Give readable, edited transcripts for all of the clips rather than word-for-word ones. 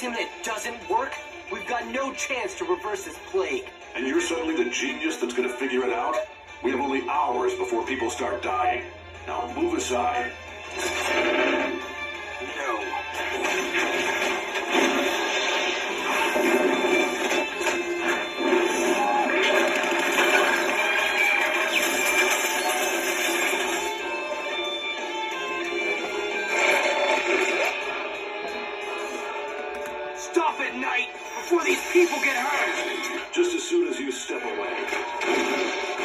him and it doesn't work, we've got no chance to reverse this plague. And you're suddenly the genius that's gonna figure it out? We have only hours before people start dying. Now move aside. No. Stop it, Knight, before these people get hurt! Just as soon as you step away.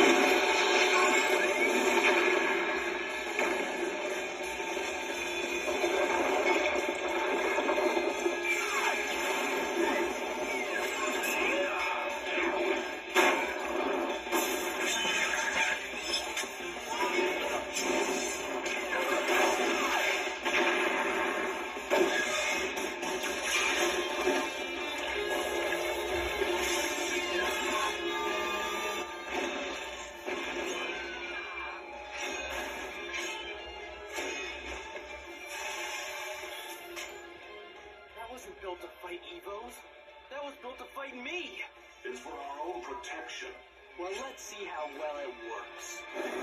Wasn't built to fight Evos. That was built to fight me. It's for our own protection. Well, let's see how well it works.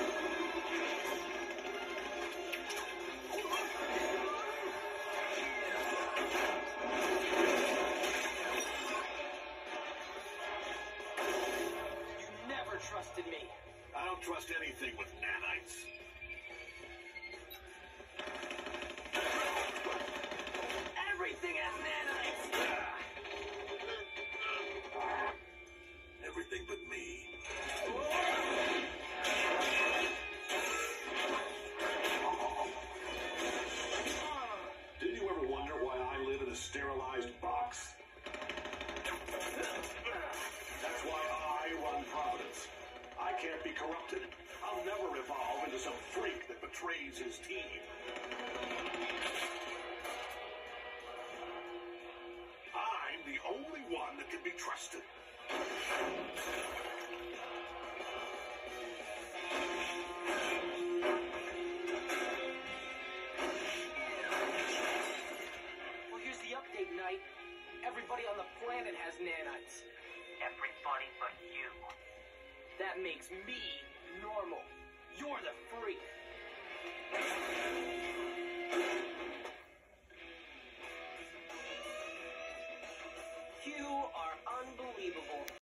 You never trusted me. I don't trust anything with nanites. Everything has nanites! Everything but me. Didn't you ever wonder why I live in a sterilized box? That's why I run Providence. I can't be corrupted. I'll never evolve into some freak that betrays his team. I'm the only one that can be trusted. Well, here's the update, Knight. Everybody on the planet has nanites. Everybody but you. That makes me normal. You're the freak.